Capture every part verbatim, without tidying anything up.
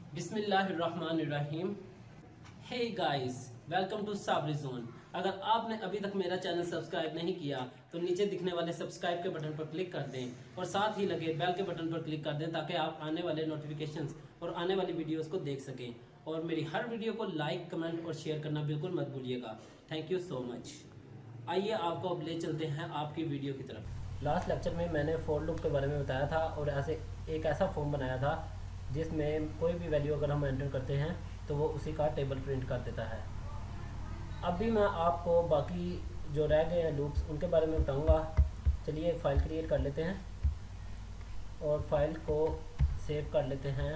बिस्मिल्लाहिर्रहमानिर्रहीम। Hey guys, welcome to Sabri zone. अगर आपने अभी तक मेरा चैनल सब्सक्राइब नहीं किया तो नीचे दिखने वाले सब्सक्राइब के बटन पर क्लिक कर दें और साथ ही लगे बेल के बटन पर क्लिक कर दें ताकि आप आने वाले नोटिफिकेशंस और आने वाली वीडियोस को देख सकें। और मेरी हर वीडियो को लाइक, कमेंट और शेयर करना बिल्कुल मत भूलिएगा। Thank you so much. आइए आपको अब ले चलते हैं आपकी वीडियो की तरफ। लास्ट लेक्चर में मैंने फॉर लूप के बारे में बताया था और ऐसे एक ऐसा फॉर्म बनाया था जिसमें कोई भी वैल्यू अगर हम एंटर करते हैं तो वो उसी का टेबल प्रिंट कर देता है। अभी मैं आपको बाकी जो रह गए हैं लूप्स उनके बारे में बताऊंगा। चलिए एक फ़ाइल क्रिएट कर लेते हैं और फाइल को सेव कर लेते हैं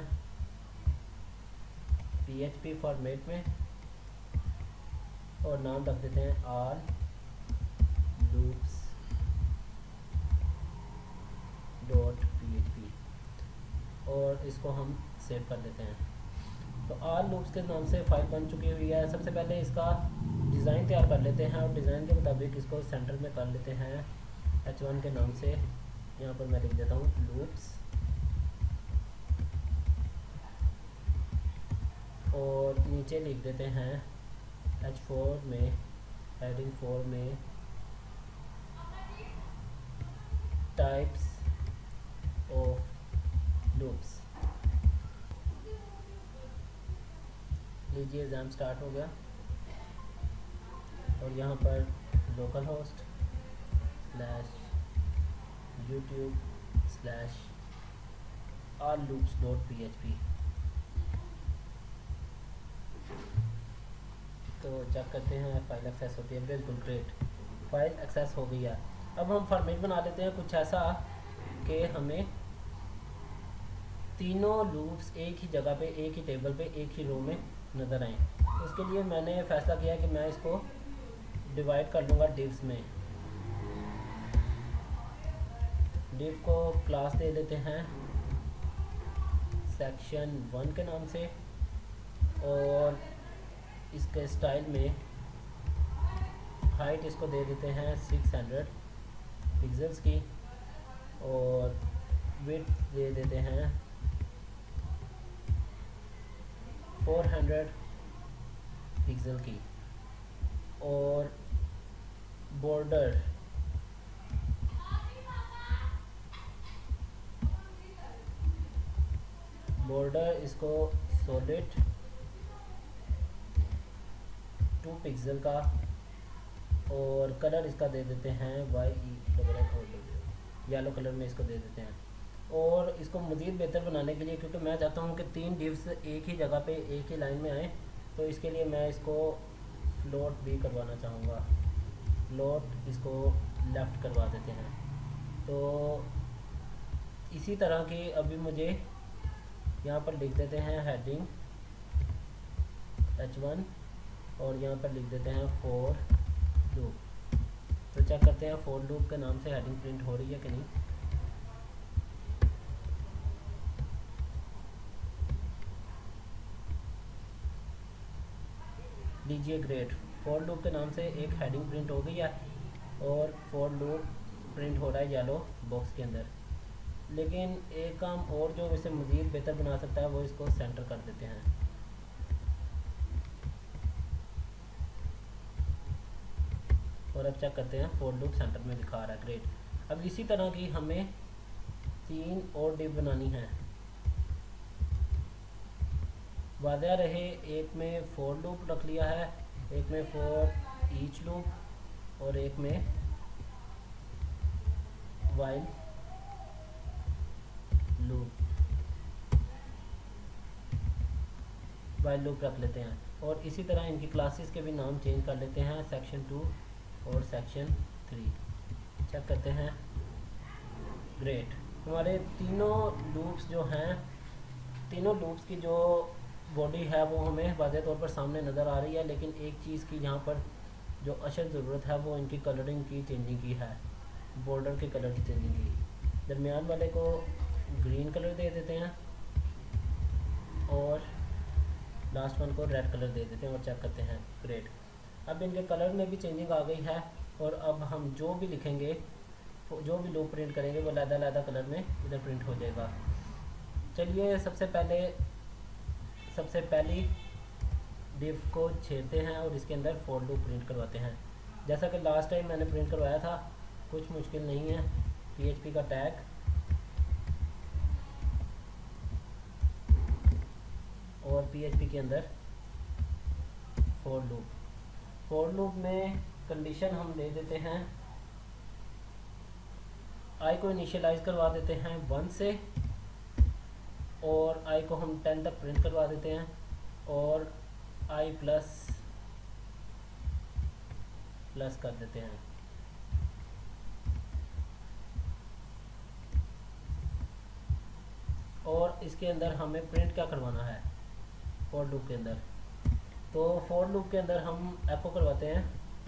पी एच पी फॉर्मेट में और नाम रख देते हैं all loops dot P H P और इसको हम सेव कर देते हैं। तो ऑल लूप्स के नाम से फाइल बन चुकी हुई है। सबसे पहले इसका डिज़ाइन तैयार कर लेते हैं और डिज़ाइन के मुताबिक इसको सेंटर में कर लेते हैं एच वन के नाम से। यहाँ पर मैं लिख देता हूँ लूप्स और नीचे लिख देते हैं एच फोर में हेडिंग फोर में टाइप्स ऑफ लूप्स। लीजिए xamp स्टार्ट हो गया और यहाँ पर local host slash YouTube slash all loops dot P H P. तो चेक करते हैं फाइल एक्सेस होती है। बिल्कुल ग्रेट, फाइल एक्सेस हो गई है। अब हम फॉर्मेट बना लेते हैं कुछ ऐसा कि हमें तीनों लूप्स एक ही जगह पे, एक ही टेबल पे, एक ही रो में नज़र आए। उसके लिए मैंने फैसला किया कि मैं इसको डिवाइड कर लूँगा डिव्स में। डिव को क्लास दे देते हैं सेक्शन वन के नाम से और इसके स्टाइल में हाइट इसको दे देते हैं सिक्स हंड्रेड पिक्सेल्स की और विड्थ दे देते हैं फोर हंड्रेड पिक्सल की और बॉर्डर बॉर्डर इसको सॉलिड टू पिक्सल का और कलर इसका दे देते हैं वाई ई येलो कलर में इसको दे देते हैं। और इसको मज़ीद बेहतर बनाने के लिए, क्योंकि मैं चाहता हूँ कि तीन डिव्स एक ही जगह पे एक ही लाइन में आए, तो इसके लिए मैं इसको फ्लोट भी करवाना चाहूँगा। फ्लोट इसको लेफ़्ट करवा देते हैं। तो इसी तरह की अभी मुझे यहाँ पर लिख देते हैं हेडिंग एच वन और यहाँ पर लिख देते हैं फॉर लूप। तो चेक करते हैं फॉर लूप के नाम से हेडिंग प्रिंट हो रही है कि नहीं। लीजिए ग्रेट, फॉर लूप के नाम से एक हेडिंग प्रिंट हो गई है और फॉर लूप प्रिंट हो रहा है येलो बॉक्स के अंदर। लेकिन एक काम और जो इसे मज़ीद बेहतर बना सकता है वो इसको सेंटर कर देते हैं। और अब चेक करते हैं फॉर लूप सेंटर में दिखा रहा है। ग्रेट। अब इसी तरह की हमें तीन और डिव बनानी है। वाज़ह रहे, एक में फॉर लूप रख लिया है, एक में फॉर ईच लूप और एक में वाइल लूप वाइल लूप रख लेते हैं। और इसी तरह इनकी क्लासेस के भी नाम चेंज कर लेते हैं, सेक्शन टू और सेक्शन थ्री। चेक करते हैं। ग्रेट, हमारे तीनों लूप्स जो हैं, तीनों लूप्स की जो बॉडी है वो हमें वाज़े तौर पर सामने नज़र आ रही है। लेकिन एक चीज़ की यहाँ पर जो अशद ज़रूरत है वो इनकी कलरिंग की चेंजिंग की है, बॉर्डर के कलर की चेंजिंग की। दरमियान वाले को ग्रीन कलर दे देते हैं और लास्ट वन को रेड कलर दे देते हैं और चेक करते हैं। ग्रेट, अब इनके कलर में भी चेंजिंग आ गई है और अब हम जो भी लिखेंगे, जो भी लूप प्रिंट करेंगे वो अलग अलग कलर में इधर प्रिंट हो जाएगा। चलिए सबसे पहले सबसे पहली डिफ को छेड़ते हैं और इसके अंदर फॉर लूप प्रिंट करवाते हैं। जैसा कि लास्ट टाइम मैंने प्रिंट करवाया था, कुछ मुश्किल नहीं है। पीएचपी का टैग और पीएचपी के अंदर फॉर लूप। फॉर लूप में कंडीशन हम दे देते हैं, आई को इनिशियलाइज करवा देते हैं वन से और आई को हम टेन तक प्रिंट करवा देते हैं और आई प्लस प्लस कर देते हैं। और इसके अंदर हमें प्रिंट क्या करवाना है फॉर लूप के अंदर, तो फॉर लूप के अंदर हम एको करवाते हैं।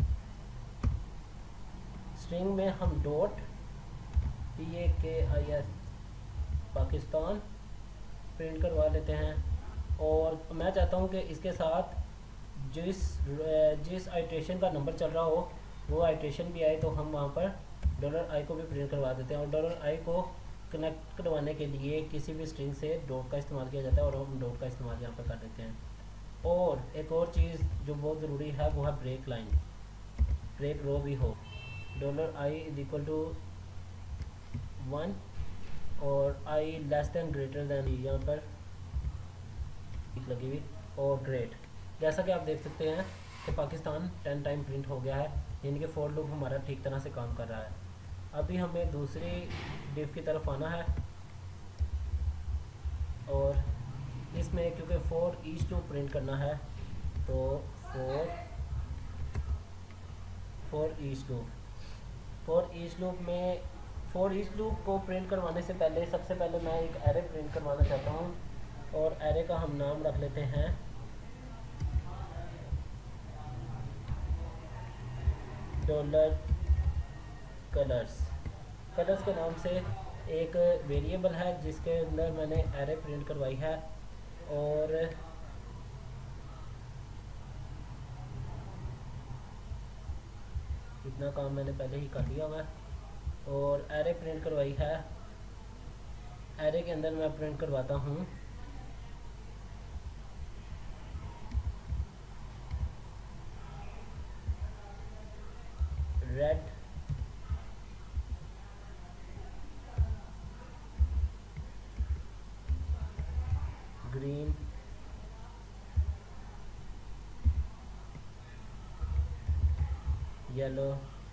स्ट्रिंग में हम डॉट पी ए के आई एस पाकिस्तान प्रिंट करवा लेते हैं। और मैं चाहता हूं कि इसके साथ जिस जिस आइट्रेशन का नंबर चल रहा हो वो आइट्रेशन भी आए, तो हम वहां पर डॉलर आई को भी प्रिंट करवा देते हैं। और डॉलर आई को कनेक्ट करवाने के लिए किसी भी स्ट्रिंग से डॉट का इस्तेमाल किया जाता है और हम डॉट का इस्तेमाल यहाँ पर कर देते हैं। और एक और चीज़ जो बहुत ज़रूरी है वो है ब्रेक लाइन, ब्रेक रो भी हो। Dollar I is equal to one और I less than greater than, यहाँ पर लगी हुई और ग्रेट। जैसा कि आप देख सकते हैं कि पाकिस्तान टेन टाइम प्रिंट हो गया है, यानी कि फॉर लूप हमारा ठीक तरह से काम कर रहा है। अभी हमें दूसरी डिफ की तरफ आना है और इसमें क्योंकि फॉर ईच लूप प्रिंट करना है तो for for each loop for each loop में फॉर ईच लूप को प्रिंट करवाने से पहले सबसे पहले मैं एक एरे प्रिंट करवाना चाहता हूँ और एरे का हम नाम रख लेते हैं डॉलर कलर्स। कलर्स के नाम से एक वेरिएबल है जिसके अंदर मैंने एरे प्रिंट करवाई है और इतना काम मैंने पहले ही कर लिया हुआ है। और एरे प्रिंट करवाई है, एरे के अंदर मैं प्रिंट करवाता हूँ रेड ग्रीन येलो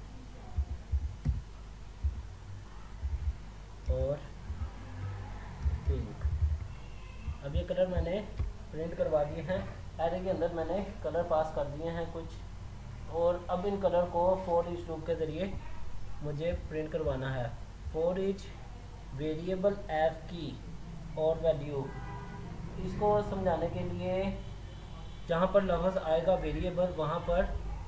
और पिंक। अब ये कलर मैंने प्रिंट करवा दिए हैं, एरे के अंदर मैंने कलर पास कर दिए हैं कुछ। और अब इन कलर को फॉर ईच लूप के ज़रिए मुझे प्रिंट करवाना है। फॉर ईच वेरिएबल एफ की और वैल्यू, इसको समझाने के लिए जहाँ पर लफ्ज़ आएगा वेरिएबल वहाँ पर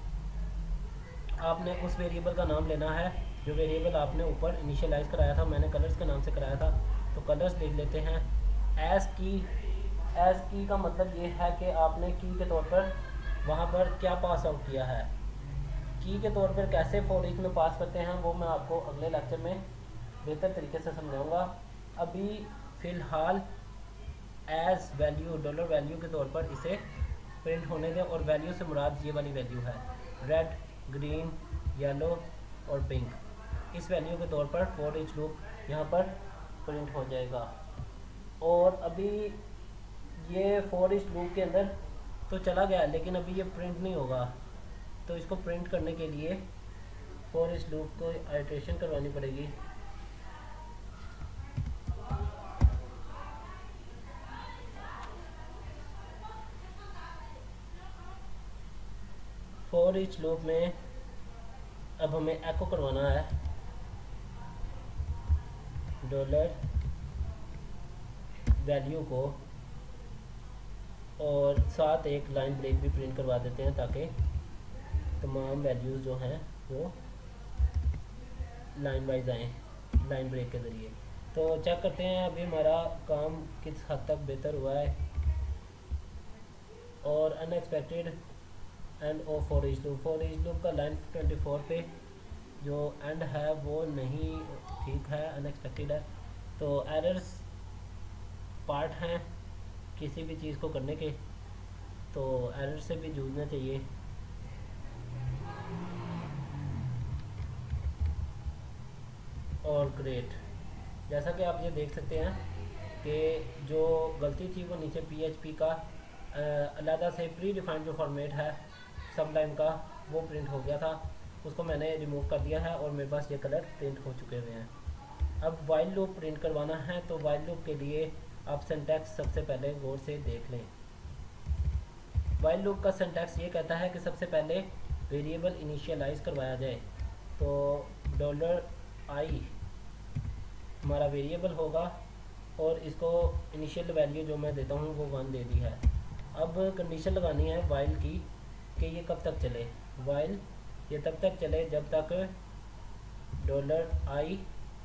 आपने उस वेरिएबल का नाम लेना है जो वेरिएबल आपने ऊपर इनिशियलाइज कराया था। मैंने कलर्स के नाम से कराया था तो कलर्स लिख लेते हैं। एस की, एस की का मतलब ये है कि आपने की के तौर पर वहाँ पर क्या पास आउट किया है। की के तौर पर कैसे फॉर ईच में पास करते हैं वो मैं आपको अगले लेक्चर में बेहतर तरीके से समझाऊंगा। अभी फ़िलहाल एज वैल्यू, डॉलर वैल्यू के तौर पर इसे प्रिंट होने दें और वैल्यू से मुराद ये वाली वैल्यू है रेड, ग्रीन, येलो और पिंक। इस वैल्यू के तौर पर फॉर ईच लूप यहाँ पर प्रिंट हो जाएगा। और अभी ये फॉर ईच लूप के अंदर तो चला गया लेकिन अभी ये प्रिंट नहीं होगा, तो इसको प्रिंट करने के लिए फॉर ईच लूप को आइट्रेशन करवानी पड़ेगी। फॉर ईच लूप में अब हमें एको करवाना है डॉलर वैल्यू को और साथ एक लाइन ब्रेक भी प्रिंट करवा देते हैं ताकि तमाम वैल्यूज़ जो हैं वो लाइन वाइज आएँ लाइन ब्रेक के ज़रिए। तो चेक करते हैं अभी हमारा काम किस हद तक बेहतर हुआ है। और unexpected end of for each loop, for each loop का लाइन ट्वेंटी फोर पे जो एंड है वो नहीं ठीक है, अनएक्सपेक्टेड है। तो एरर्स पार्ट हैं किसी भी चीज़ को करने के, तो एरर से भी जूझना चाहिए। और ग्रेट, जैसा कि आप ये देख सकते हैं कि जो गलती थी वो नीचे पीएचपी का अलहदा से प्री डिफाइंड जो फॉर्मेट है सबलाइम का, वो प्रिंट हो गया था, उसको मैंने रिमूव कर दिया है और मेरे पास ये कलर प्रिंट हो चुके हुए हैं। अब वाइल लूप प्रिंट करवाना है, तो वाइल लूप के लिए आप सिंटैक्स सबसे पहले गौर से देख लें। वाइल लूप का सिंटैक्स ये कहता है कि सबसे पहले वेरिएबल इनिशियलाइज करवाया जाए। तो डॉलर आई हमारा वेरिएबल होगा और इसको इनिशियल वैल्यू जो मैं देता हूँ वो वन दे दी है। अब कंडीशन लगानी है वाइल की कि ये कब तक चले। वाइल ये तब तक चले जब तक dollar I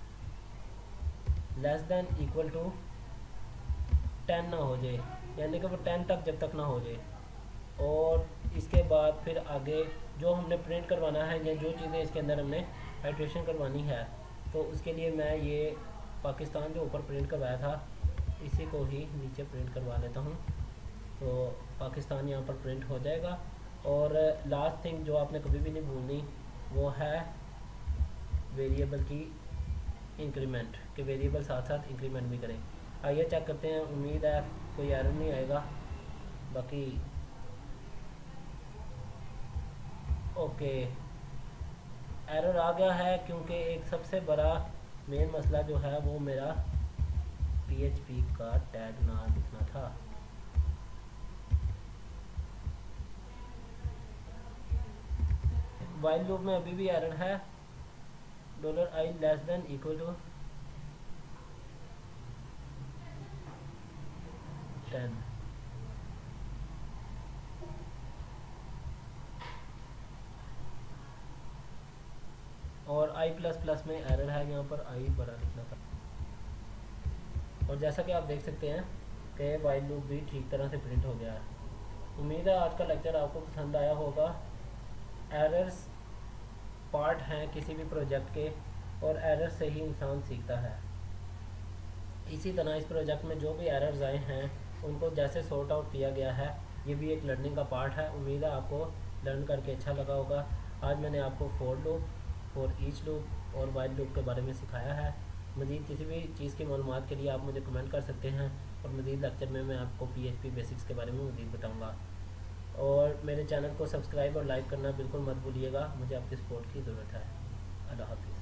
less than equal to ten ना हो जाए, यानी कि वो टेन तक जब तक ना हो जाए। और इसके बाद फिर आगे जो हमने प्रिंट करवाना है या जो चीज़ें इसके अंदर हमने हाइड्रेशन करवानी है, तो उसके लिए मैं ये पाकिस्तान जो ऊपर प्रिंट करवाया था इसी को ही नीचे प्रिंट करवा लेता हूँ, तो पाकिस्तान यहाँ पर प्रिंट हो जाएगा। और लास्ट थिंग जो आपने कभी भी नहीं भूलनी वो है वेरिएबल की इंक्रीमेंट, कि वेरिएबल साथ साथ इंक्रीमेंट भी करें। आइए चेक करते हैं, उम्मीद है कोई एरर नहीं आएगा। बाकी ओके, एरर आ गया है क्योंकि एक सबसे बड़ा मेन मसला जो है वो मेरा पीएचपी का टैग ना लिखना था। वाइल लूप में अभी भी एरर है, dollar I less than equal to ten. और आई प्लस प्लस में एरर है, यहाँ पर आई बड़ा लिखना था। और जैसा कि आप देख सकते हैं कि वाइल लूप भी ठीक तरह से प्रिंट हो गया है। उम्मीद है आज का लेक्चर आपको पसंद आया होगा। एरर्स पार्ट हैं किसी भी प्रोजेक्ट के और एरर से ही इंसान सीखता है। इसी तरह इस प्रोजेक्ट में जो भी एरर्स आए हैं उनको जैसे सॉर्ट आउट किया गया है, ये भी एक लर्निंग का पार्ट है। उम्मीद है आपको लर्न करके अच्छा लगा होगा। आज मैंने आपको for loop, for each loop और वाइल लूप के बारे में सिखाया है। मज़ीद किसी भी चीज़ की मालूमात के लिए आप मुझे कमेंट कर सकते हैं और मज़ीद लेक्चर में मैं आपको पीएचपी बेसिक्स के बारे में मज़ीद बताऊँगा। और मेरे चैनल को सब्सक्राइब और लाइक करना बिल्कुल मत भूलिएगा, मुझे आपकी सपोर्ट की ज़रूरत है। अल्लाह हाफ़िज़।